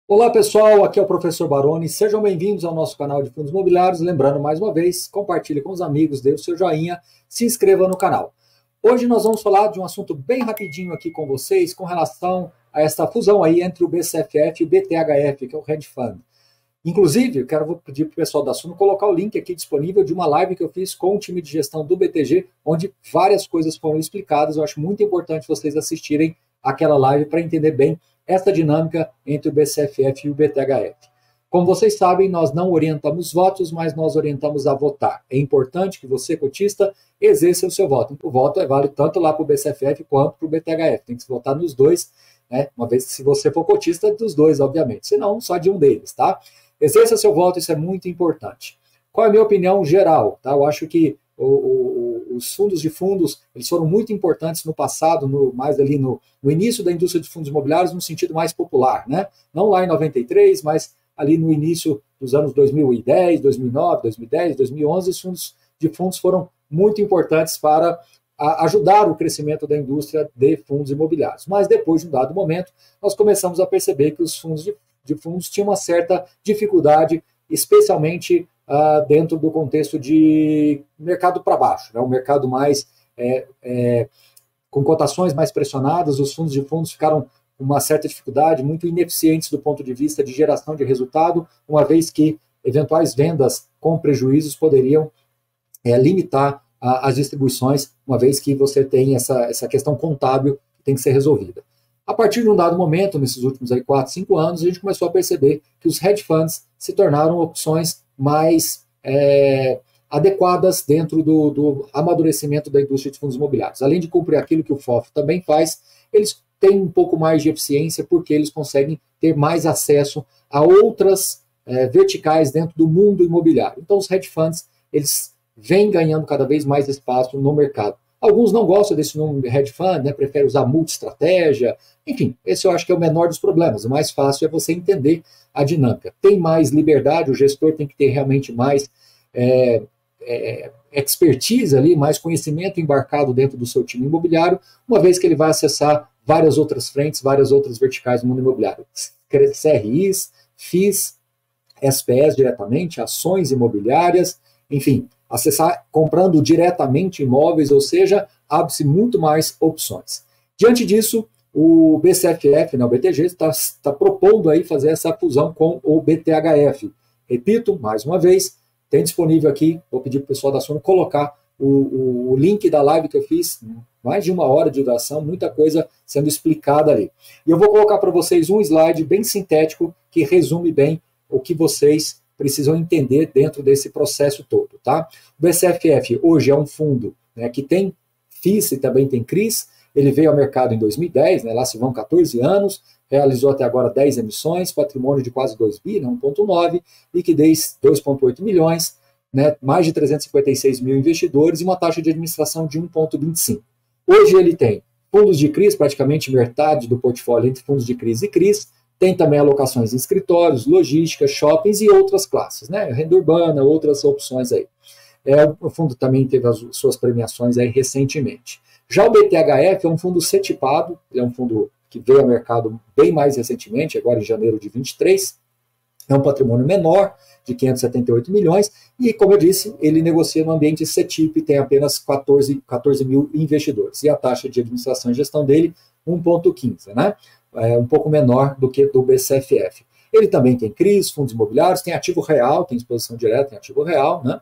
Olá pessoal, aqui é o professor Baroni, sejam bem-vindos ao nosso canal de fundos imobiliários. Lembrando mais uma vez, compartilhe com os amigos, dê o seu joinha, se inscreva no canal. Hoje nós vamos falar de um assunto bem rapidinho aqui com vocês, com relação a esta fusão aí entre o BCFF e o BTHF, que é o Hedge Fund. Inclusive, vou pedir para o pessoal da Suno colocar o link aqui disponível de uma live que eu fiz com o time de gestão do BTG, onde várias coisas foram explicadas. Eu acho muito importante vocês assistirem aquela live para entender bem essa dinâmica entre o BCFF e o BTHF. Como vocês sabem, nós não orientamos votos, mas nós orientamos a votar. É importante que você, cotista, exerça o seu voto. O voto é válido tanto lá para o BCFF quanto para o BTHF. Tem que se votar nos dois, né? Uma vez que se você for cotista, dos dois, obviamente. Se não, só de um deles, tá? Exerça seu voto, isso é muito importante. Qual é a minha opinião geral? Tá? Eu acho que os fundos de fundos eles foram muito importantes no passado, mais ali no início da indústria de fundos imobiliários, no sentido mais popular, né? Não lá em 93, mas ali no início dos anos 2010, 2009, 2010, 2011, os fundos de fundos foram muito importantes para ajudar o crescimento da indústria de fundos imobiliários. Mas depois de um dado momento, nós começamos a perceber que os fundos de fundos tinham uma certa dificuldade, especialmente dentro do contexto de mercado para baixo, né? Um mercado mais com cotações mais pressionadas. Os fundos de fundos ficaram com uma certa dificuldade, muito ineficientes do ponto de vista de geração de resultado, uma vez que eventuais vendas com prejuízos poderiam limitar as distribuições, uma vez que você tem essa questão contábil que tem que ser resolvida. A partir de um dado momento, nesses últimos 4, 5 anos, a gente começou a perceber que os hedge funds se tornaram opções mais adequadas dentro do amadurecimento da indústria de fundos imobiliários. Além de cumprir aquilo que o FOF também faz, eles têm um pouco mais de eficiência porque eles conseguem ter mais acesso a outras verticais dentro do mundo imobiliário. Então, os hedge funds, eles vêm ganhando cada vez mais espaço no mercado. Alguns não gostam desse nome hedge fund, né, preferem usar multi-estratégia. Enfim, esse eu acho que é o menor dos problemas. O mais fácil é você entender a dinâmica. Tem mais liberdade, o gestor tem que ter realmente mais expertise ali, mais conhecimento embarcado dentro do seu time imobiliário, uma vez que ele vai acessar várias outras frentes, várias outras verticais do mundo imobiliário. CRIs, FIIs, SPS diretamente, ações imobiliárias, enfim, acessar comprando diretamente imóveis, ou seja, abre-se muito mais opções. Diante disso, o BCFF, né, o BTG, está propondo aí fazer essa fusão com o BTHF. Repito, mais uma vez, tem disponível aqui, vou pedir para o pessoal da Suno colocar o link da live que eu fiz, mais de 1 hora de duração, muita coisa sendo explicada ali. E eu vou colocar para vocês um slide bem sintético que resume bem o que vocês precisam entender dentro desse processo todo, tá? O BCFF hoje é um fundo, né, que tem FIIs e também tem CRIs. Ele veio ao mercado em 2010, né, lá se vão 14 anos, realizou até agora 10 emissões, patrimônio de quase 2 bi, né, 1,9, liquidez 2,8 milhões, né, mais de 356 mil investidores e uma taxa de administração de 1,25. Hoje ele tem fundos de CRIs, praticamente metade do portfólio entre fundos de CRIs e CRIs, tem também alocações em escritórios, logística, shoppings e outras classes, né, renda urbana, outras opções aí. O fundo também teve as suas premiações aí recentemente. Já o BTHF é um fundo C-tipado, ele é um fundo que veio ao mercado bem mais recentemente, agora em janeiro de 23, é um patrimônio menor, de 578 milhões, e como eu disse, ele negocia no ambiente C-tip, tem apenas 14 mil investidores, e a taxa de administração e gestão dele, 1,15, né? Um pouco menor do que do BCFF. Ele também tem CRIs, fundos imobiliários, tem ativo real, tem exposição direta em ativo real, né?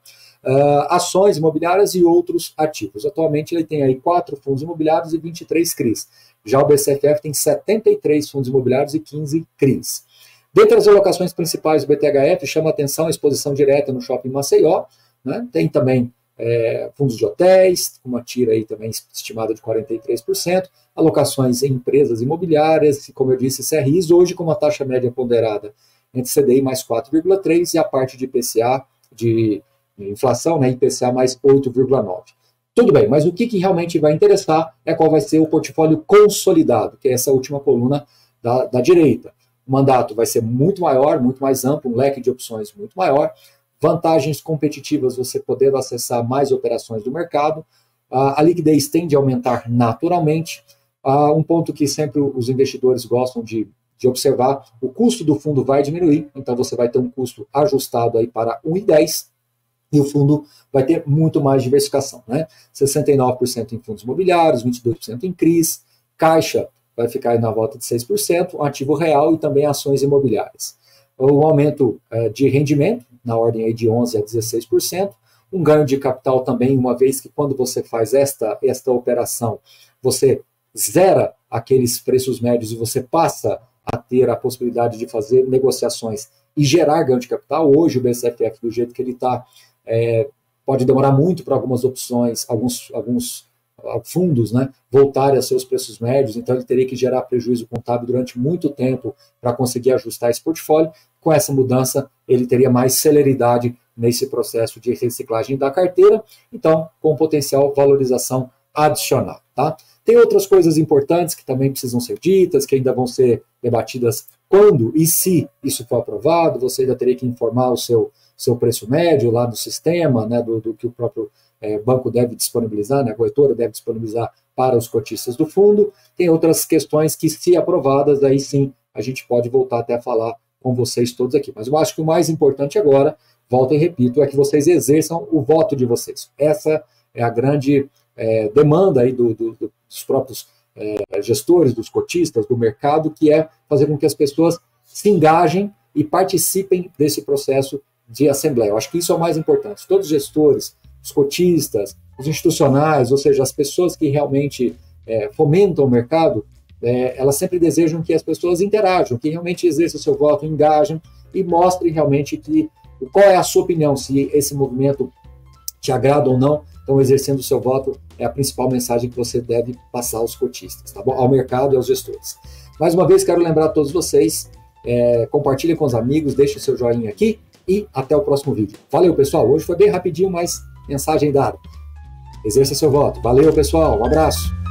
Ações imobiliárias e outros ativos. Atualmente ele tem aí 4 fundos imobiliários e 23 CRIs. Já o BCFF tem 73 fundos imobiliários e 15 CRIs. Dentre as alocações principais do BTHF, chama a atenção a exposição direta no Shopping Maceió, né? Tem também fundos de hotéis, com uma tira aí também estimada de 43%, alocações em empresas imobiliárias, como eu disse, CRIs, hoje com uma taxa média ponderada entre CDI mais 4,3% e a parte de IPCA, de inflação, né, IPCA mais 8,9%. Tudo bem, mas o que realmente vai interessar é qual vai ser o portfólio consolidado, que é essa última coluna da direita. O mandato vai ser muito maior, muito mais amplo, um leque de opções muito maior, vantagens competitivas, você podendo acessar mais operações do mercado, a liquidez tende a aumentar naturalmente, um ponto que sempre os investidores gostam de de observar, o custo do fundo vai diminuir, então você vai ter um custo ajustado aí para 1,10 e o fundo vai ter muito mais diversificação, né? 69% em fundos imobiliários, 22% em CRIs, caixa vai ficar aí na volta de 6%, ativo real e também ações imobiliárias. O aumento de rendimento, na ordem aí de 11% a 16%, um ganho de capital também, uma vez que quando você faz esta operação, você zera aqueles preços médios e você passa a ter a possibilidade de fazer negociações e gerar ganho de capital. Hoje o BCFF, do jeito que ele está, pode demorar muito para algumas opções, alguns fundos, né, voltarem a seus preços médios, então ele teria que gerar prejuízo contábil durante muito tempo para conseguir ajustar esse portfólio. Com essa mudança, ele teria mais celeridade nesse processo de reciclagem da carteira, então com potencial valorização adicional. Tá? Tem outras coisas importantes que também precisam ser ditas, que ainda vão ser debatidas quando e se isso for aprovado. Você ainda teria que informar o seu preço médio lá do sistema, né, do que o próprio banco deve disponibilizar, né, a corretora deve disponibilizar para os cotistas do fundo. Tem outras questões que, se aprovadas, aí sim a gente pode voltar até a falar com vocês todos aqui. Mas eu acho que o mais importante agora, volto e repito, é que vocês exerçam o voto de vocês. Essa é a grande demanda aí dos próprios gestores, dos cotistas, do mercado, que é fazer com que as pessoas se engajem e participem desse processo de assembleia. Eu acho que isso é o mais importante. Todos os gestores, os cotistas, os institucionais, ou seja, as pessoas que realmente fomentam o mercado, elas sempre desejam que as pessoas interajam, que realmente exerçam o seu voto, engajem e mostrem realmente qual é a sua opinião, se esse movimento te agrada ou não. Então, exercendo o seu voto é a principal mensagem que você deve passar aos cotistas, tá bom? Ao mercado e aos gestores. Mais uma vez, quero lembrar a todos vocês, compartilhem com os amigos, deixem o seu joinha aqui e até o próximo vídeo. Valeu, pessoal. Hoje foi bem rapidinho, mas mensagem dada. Exerça seu voto. Valeu, pessoal. Um abraço.